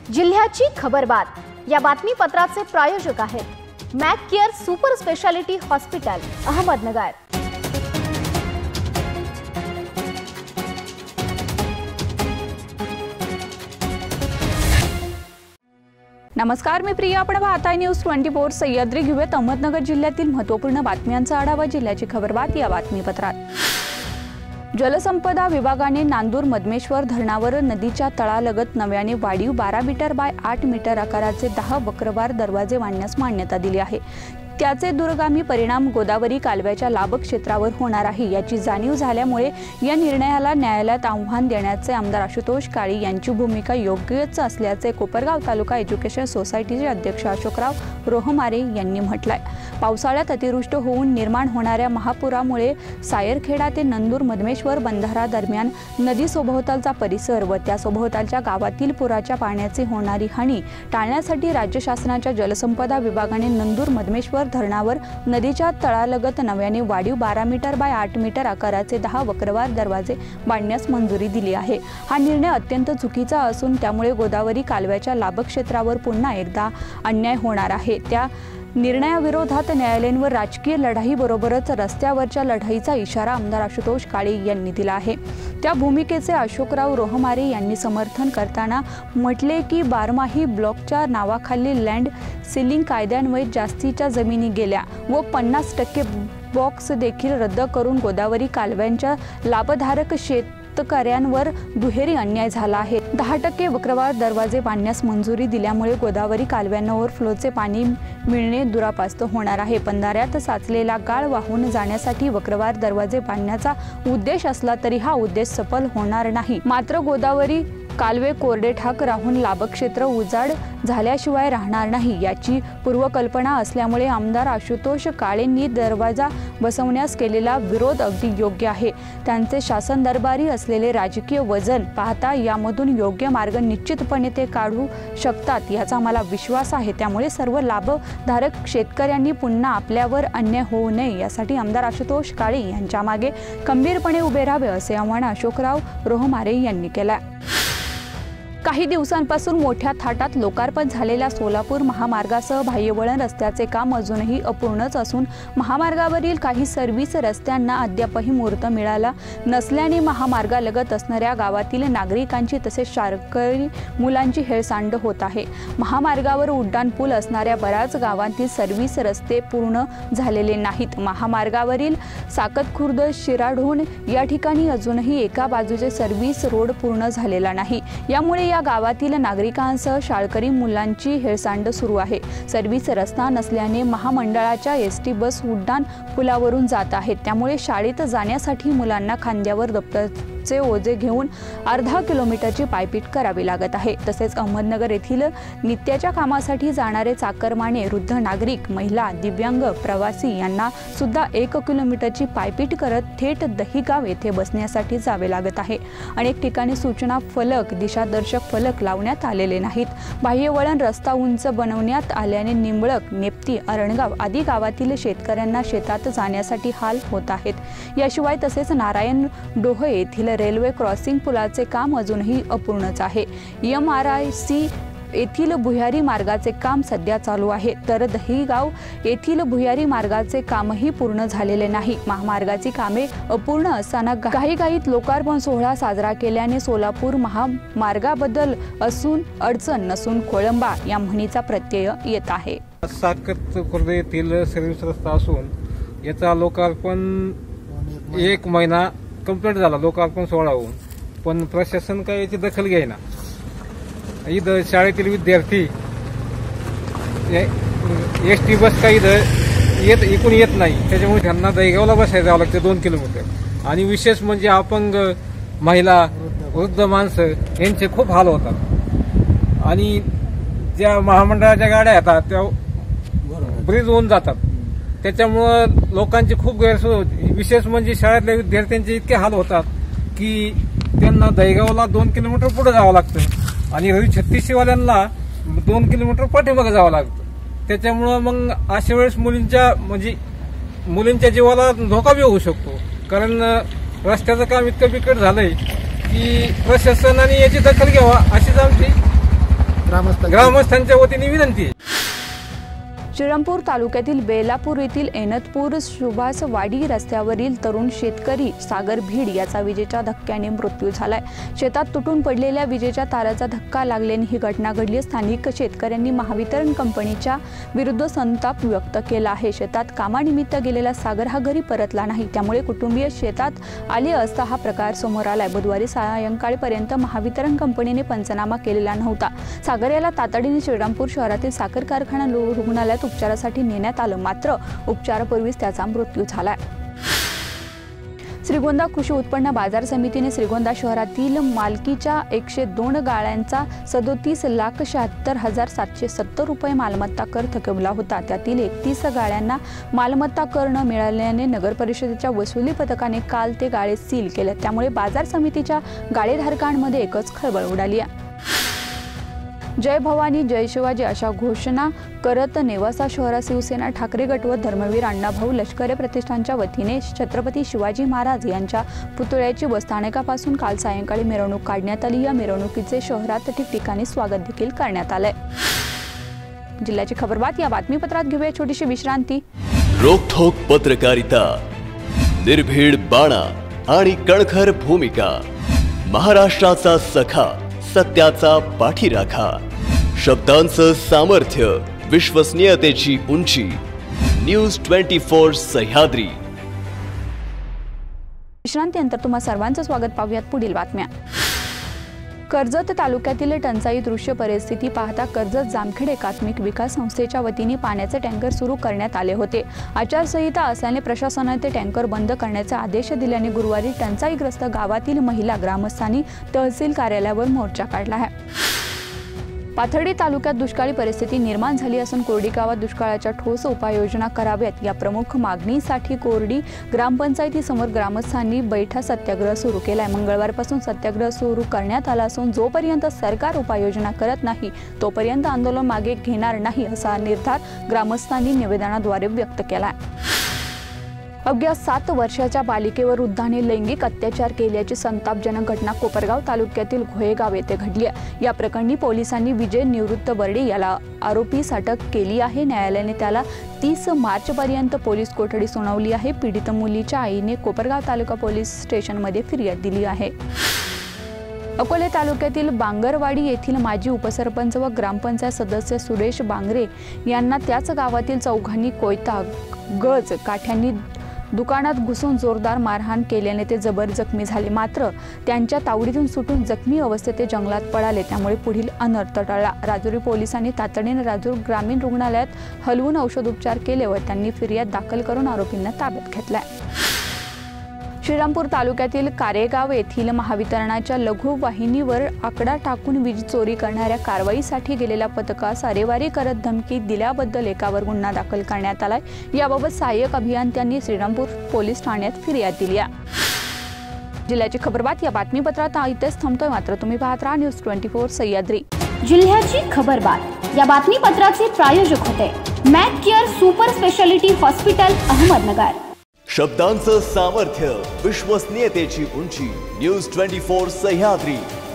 जिल्ह्याची खबरबात या बातमीपत्राचे प्रायोजक आहेत Mac care super speciality hospital Ahmednagar. नमस्कार, मी प्रिया। आपण पाहत आहे न्यूज 24 सह्याद्री। घेऊयात अहमदनगर जिल्ह्यातील महत्त्वपूर्ण बातम्यांचा आढावा। जिल्ह्याची खबरबात या बातमीपत्रात। जलसंपदा विभागाने नांदूर मधमेश्वर धरणावर नदीच्या तळालगत नव्याने वाढीव 12 मीटर बाय 8 मीटर आकाराचे 10 वक्रवार दरवाजे बांधण्यास मान्यता दिली आहे। त्याचे दूरगामी परिणाम गोदावरी कालव्याच्या लाभ क्षेत्रावर होणार आहे। याची जाणीव झाल्यामुळे या निर्णयाला न्यायालयात आव्हान देण्याचे आमदार आशुतोष काळे यांची भूमिका योग्यच असल्याचे कोपरगाव तालुका एज्युकेशन सोसायटीचे अध्यक्ष अशोकराव रोहमारे यांनी म्हटलंय। पावसाळ्यात अतिवृष्टी होऊन निर्माण होणाऱ्या महापुरामुळे सायरखेडा ते नंदूर मधमेश्वर बंधारा दरम्यान नदी सभोवतालचा परिसर व त्या सभोवतालच्या गावातील पुराच्या पाण्याची होणारी हानी टाळण्यासाठी राज्य शासनाच्या जलसंपदा विभागाने नंदूर मधमेश्वर धरणावर नदीच्या तळालगत नव्याने वाढीव 12 मीटर बाय 8 मीटर आकाराचे 10 वक्रवार दरवाजे बांधण्यास मंजुरी दिली आहे। हा निर्णय अत्यंत चुकीचा असून त्यामुळे गोदावरी कालव्याच्या लाभक्षेत्रावर पुन्हा एकदा अन्याय होणार आहे। त्या निर्णयाविरोधात न्यायालयीन व राजकीय लढाईबरोबरच रस्त्यावरच्या लढाईचा इशारा आमदार आशुतोष काळे यांनी दिला आहे। त्या भूमिकेचे अशोकराव रोहमारे यांनी समर्थन करताना म्हटले की बारमाही ब्लॉकच्या नावाखाली लँड सीलिंग कायद्यान्वये जास्तीच्या जमिनी गेल्या व 50% बॉक्स देखील रद्द करून गोदावरी कालव्यांच्या लाभधारक शेतकऱ्यांवर दुहेरी अन्याय झाला आहे। 10% वक्रवार दरवाजे बांधण्यास मंजुरी दिल्यामुळे गोदावरी कालव्यांना ओव्हरफ्लोचे पाणी मिळणे दुरापास्त होणार आहे। बंधाऱ्यात साचलेला गाळ वाहून जाण्यासाठी वक्रवार दरवाजे बांधण्याचा उद्देश असला तरी हा उद्देश सफल होणार नाही। मात्र गोदावरी कालवे कोरडे ठाक राहून लाभक्षेत्र उजाड झाल्याशिवाय राहणार नाही याची पूर्वकल्पना असल्यामुळे आमदार आशुतोष काळेंनी दरवाजा बसवण्यास केलेला विरोध अगदी योग्य आहे। त्यांचे शासन दरबारी असलेले राजकीय वजन पाहता यामधून योग्य मार्ग निश्चितपणे ते काढू शकतात याचा मला विश्वास आहे। त्यामुळे सर्व लाभधारक शेतकऱ्यांनी पुन्हा आपल्यावर अन्याय होऊ नये यासाठी आमदार आशुतोष काळे यांच्या मागे खंबीरपणे उभे राहावे असे आवाहन अशोकराव रोहमारे यांनी केले। काही दिवसांपासून मोठ्या थाटात लोकार्पण झालेल्या सोलापूर महामार्गासह बाह्यवळण रस्त्याचे काम अजूनही अपूर्णच असून महामार्गावरील काही सर्व्हिस रस्त्यांना अद्यापही मुहूर्त मिळाला नसल्याने महामार्गालगत असणाऱ्या गावातील नागरिकांची तसेच शाळकरी मुलांची हेळसांड होत आहे। महामार्गावर उड्डाण पूल असणाऱ्या बऱ्याच गावांतील सर्व्हिस रस्ते पूर्ण झालेले नाहीत। महामार्गावरील साकतखुर्द शिराढोण या ठिकाणी अजूनही एका बाजूचे सर्व्हिस रोड पूर्ण झालेला नाही। यामुळे या गावातील नागरिकांसह शाळकरी मुलांची हेळसांड सुरू आहे। सर्व्हिस रस्ता नसल्याने महामंडळाच्या एसटी बस उड्डाण पुलावरून जात आहेत। त्यामुळे शाळेत जाण्यासाठी मुलांना खांद्यावर दप्तरचे ओझे घेऊन अर्धा किलोमीटरची पायपीट करावी लागत आहे। तसेच अहमदनगर येथील नित्याच्या कामासाठी जाणारे चाकरमाने वृद्ध नागरिक महिला दिव्यांग प्रवासी यांना सुद्धा 1 किलोमीटरची पायपीट करत थेट दहिगाव येथे बसण्यासाठी जावे लागत आहे। अनेक ठिकाणी सूचना फलक दिशादर्शक फलक लावण्यात आलेले नाहीत। बाह्यवळण रस्ता उंच बनवण्यात आल्याने निंबळक नेप्ती अरणगाव आदी गावातील शेतकऱ्यांना शेतात जाण्यासाठी हाल होत आहेत। याशिवाय तसेच नारायण डोह येथील रेल्वे क्रॉसिंग पुलाचे काम अजूनही अपूर्णच आहे। MRIC येथील भुयारी मार्गाचे काम सध्या चालू आहे तर दहिगाव येथील भुयारी मार्गाचे कामही पूर्ण झालेले नाही। महामार्गाची कामे अपूर्ण असताना घाईघाईत लोकार्पण सोहळा साजरा केल्याने सोलापूर महामार्गाबद्दल असून अडचण नसून खोळंबा या म्हणीचा प्रत्यय येत आहे। साकतखुर्द येथील सर्व्हिस रस्ता असून याचा लोकार्पण 1 महिना कंप्लीट झाला लोकार्पण सोहळा होऊन, पण प्रशासन काय याची दखल घेईना। इथं शाळेतील विद्यार्थी एसटी बस काही इकडून येत नाही, त्याच्यामुळे त्यांना दहीगावला बसायला जावं लागतं 2 किलोमीटर। आणि विशेष म्हणजे अपंग महिला वृद्ध माणसं यांचे खूप हाल होतात आणि ज्या महामंडळाच्या गाड्या येतात त्या ब्रिज होऊन जातात, त्याच्यामुळं लोकांची खूप गैरसोय होती। विशेष म्हणजे शाळेतल्या विद्यार्थ्यांचे इतके हाल होतात की त्यांना दहीगावला 2 किलोमीटर पुढे जावं लागतं आणि रवी 36वाल्यांना 2 किलोमीटर पाठीमागे जावं लागतं। त्याच्यामुळं मग अशा वेळेस मुलींच्या जीवाला धोका बी होऊ शकतो, कारण रस्त्याचं काम इतकं बिकट झालंय की प्रशासनाने याची दखल घ्यावा अशीच आमची ग्रामस्थांच्या वतीने विनंती आहे. श्रीरामपूर तालुक्यातील बेलापूर येथील एनतपूर सुभाषवाडी रस्त्यावरील तरुण शेतकरी सागर भीड याचा विजेच्या धक्क्याने मृत्यू झालाय. शेतात तुटून पडलेल्या विजेच्या ताराचा धक्का लागल्याने ही घटना घडली. स्थानिक शेतकऱ्यांनी महावितरण कंपनीच्या विरुद्ध संताप व्यक्त केला आहे. शेतात कामानिमित्त गेलेला सागर हा घरी परतला नाही, त्यामुळे कुटुंबीय शेतात आले असता हा प्रकार समोर आलाय. बुधवारी सायंकाळपर्यंत महावितरण कंपनीने पंचनामा केलेला नव्हता. सागर याला तातडीने श्रीरामपूर शहरातील साखर कारखाना रुग्णालयात उपचारासाठी नेण्यात आलं, मात्र उपचारापूर्वीच त्याचा मृत्यू झालाय. श्रीगोंदा कृषी उत्पन्न बाजार समितीने श्रीगोंदा शहरातील मालकीच्या 102 गाळ्यांचा 37,76,770 रुपये मालमत्ता कर थकवला होता. त्यातील 31 गाळ्यांना मालमत्ता कर न मिळाल्याने नगर परिषदेच्या वसुली पथकाने काल ते गाळे सील केले. त्यामुळे बाजार समितीच्या गाळेधारकांमध्ये एकच खळबळ उडाली आहे. जय भवानी जय शिवाजी अशा घोषणा करत नेवासा शहरात शिवसेना ठाकरे गट व धर्मवीर अण्णाभाऊ लष्करे प्रतिष्ठानच्या वतीने छत्रपती शिवाजी महाराज यांच्या पुतळ्याची बसस्थानकापासून काल सायंकाळी मिरवणूक काढण्यात आली. या मिरवणुकीचे शहरात ठिकठिकाणी स्वागत देखील करण्यात आले. जिल्ह्याची खबरबात या बातमीपत्रात घेऊया छोटीशी विश्रांती. रोखोक पत्रकारिता, निर्भीड बाणा आणि कणखर भूमिका, महाराष्ट्राचा सखा, सत्याचा पाठीराखा, शब्दांचं सामर्थ्य, विश्वसनीयतेची उंची. न्यूज 24 सह्याद्री. विश्रांतीनंतर तुम्हा सर्वांचं स्वागत. पाहूयात पुढील बातम्या. कर्जत तालुक्यातील टंचाई दृश्य परिस्थिती पाहता कर्जत जामखेड एकात्मिक विकास संस्थेच्या वतीने पाण्याचे टँकर सुरू करण्यात आले होते. आचारसंहिता असल्याने प्रशासनाने ते टँकर बंद करण्याचे आदेश दिल्याने गुरुवारी टंचाईग्रस्त गावातील महिला ग्रामस्थांनी तहसील कार्यालयावर मोर्चा काढला आहे. पाथर्डी तालुक्यात दुष्काळी परिस्थिती निर्माण झाली असून कोरडी गावात दुष्काळाच्या ठोस उपाययोजना कराव्यात या प्रमुख मागणीसाठी कोरडी ग्रामपंचायतीसमोर ग्रामस्थांनी बैठा सत्याग्रह सुरू केलाय. मंगळवारपासून सत्याग्रह सुरू करण्यात आला असून जोपर्यंत सरकार उपाययोजना करत नाही तोपर्यंत आंदोलन मागे घेणार नाही असा निर्धार ग्रामस्थांनी निवेदनाद्वारे व्यक्त केला. अवघ्या 7 वर्षाच्या बालिकेवर वृद्धाने लैंगिक अत्याचार केल्याची संतापजनक घटना कोपरगाव तालुक्यातील घोळेगाव येथे घडली आहे. या प्रकरणी पोलिसांनी विजय निवृत्त बर्डे याला आरोपीस अटक केली आहे. न्यायालयाने त्याला 30 मार्चपर्यंत पोलीस कोठडी सुनावली आहे. पीडित मुलीच्या आईने कोपरगाव तालुका पोलीस स्टेशनमध्ये फिर्याद दिली आहे. अकोले तालुक्यातील बांगरवाडी येथील माजी उपसरपंच व ग्रामपंचायत सदस्य सुरेश बांगरे यांना त्याच गावातील चौघांनी कोयता, गज, काठ्यांनी दुकानात घुसून जोरदार मारहाण केल्याने ते जबर जखमी झाले. मात्र त्यांच्या तावडीतून सुटून जखमी अवस्थेत ते जंगलात पळाले. त्यामुळे पुढील अनर्थ टळला. राजुरी पोलिसांनी तातडीने राजूर ग्रामीण रुग्णालयात हलवून औषधोपचार केले व त्यांनी फिर्याद दाखल करून आरोपींना ताब्यात घेतलाय. श्रीरामपूर तालुक्यातील कारेगाव येथील महावितरणाच्या लघु वाहिनीवर आकडा टाकून वीज चोरी करणाऱ्या कारवाईसाठी गेलेल्या पथकास अरेवारी करत धमकी दिल्याबद्दल एकावर गुन्हा दाखल करण्यात आलाय. याबाबत सहाय्यक अभियंत्यांनी श्रीरामपूर पोलीस ठाण्यात फिर्याद दिली आहे. जिल्ह्याची खबरबात या बातमीपत्रात इथेच थांबतोय, मात्र तुम्ही पाहत राहा न्यूज 24 सह्याद्री. जिल्ह्याची खबरबात या बातमीपत्राचे प्रायोजक होते Mac care super speciality hospital Ahmednagar. शब्दांचं सामर्थ्य, विश्वसनीयतेची उंची. न्यूज 24 सह्याद्री.